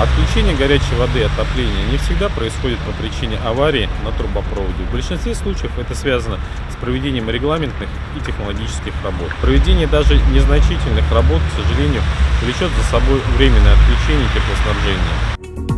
Отключение горячей воды и отопления не всегда происходит по причине аварии на трубопроводе. В большинстве случаев это связано с проведением регламентных и технологических работ. Проведение даже незначительных работ, к сожалению, влечет за собой временное отключение теплоснабжения.